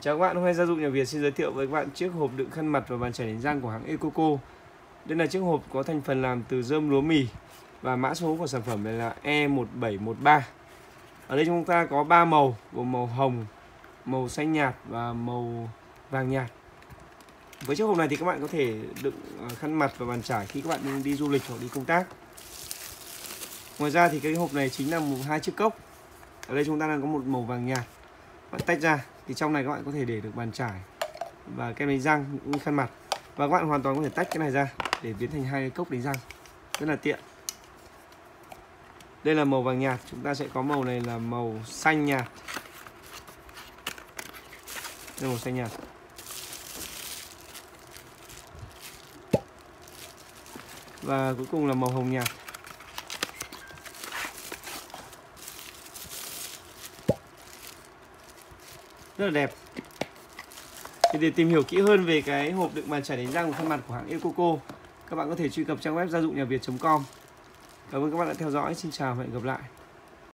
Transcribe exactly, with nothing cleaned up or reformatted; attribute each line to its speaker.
Speaker 1: Chào các bạn, hôm nay Gia dụng nhà Việt xin giới thiệu với các bạn chiếc hộp đựng khăn mặt và bàn chải đánh răng của hãng Ecoco. Đây là chiếc hộp có thành phần làm từ rơm lúa mì và mã số của sản phẩm này là E một bảy một ba. Ở đây chúng ta có ba màu gồm màu hồng, màu xanh nhạt và màu vàng nhạt. Với chiếc hộp này thì các bạn có thể đựng khăn mặt và bàn chải khi các bạn đi du lịch hoặc đi công tác. Ngoài ra thì cái hộp này chính là một hai chiếc cốc. Ở đây chúng ta đang có một màu vàng nhạt. Bạn tách ra thì trong này các bạn có thể để được bàn chải và kem đánh răng, cũng khăn mặt, và các bạn hoàn toàn có thể tách cái này ra để biến thành hai cốc đánh răng, rất là tiện. Đây là màu vàng nhạt, chúng ta sẽ có màu này là màu xanh nhạt. Đây là màu xanh nhạt. Và cuối cùng là màu hồng nhạt. Rất là đẹp. Thì để tìm hiểu kỹ hơn về cái hộp đựng bàn chải đánh răng và khăn mặt của hãng Ecoco, các bạn có thể truy cập trang web gia dụng nhà việt chấm com. Cảm ơn các bạn đã theo dõi. Xin chào và hẹn gặp lại.